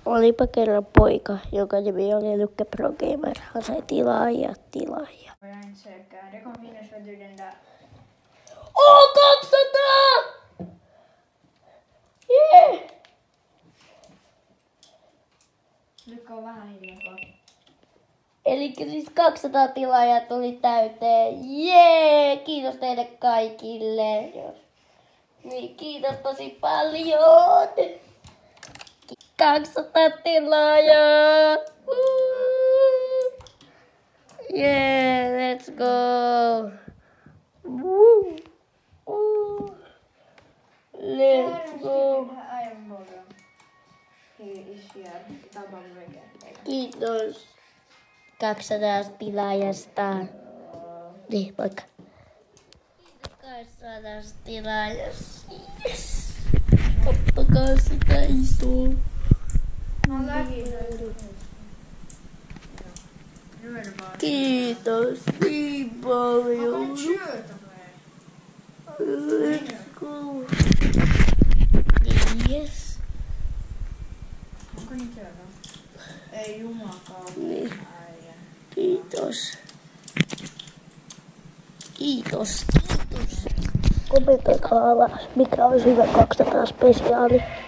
Olipa kerran poika, jonka nimi oli Lukke Pro Gamer. Han sai tilaajia. Får jag inte söka. Det kommer finnas för du den där. Åh, 200! Yeah! Lukka on vähän hiljempaa. Eli siis 200 tilaajaa tuli täyteen. Jee! Kiitos teille kaikille. Niin, kiitos tosi paljon. 200 tilaajaa. Yeah, let's go. Let's go. Kiitos 200 tilaajasta. Niin, vaikka. Kiitos 200 tilaajasta. Yes. Ottakaa sitä isoa. Kiitos niin paljon. Let's go. Yes. Onko niitä syötä? Ei jumakaan. Niin. Kiitos. Kiitos. Kommentoikaa alas, mikä olisi hyvä 200 spesiaali.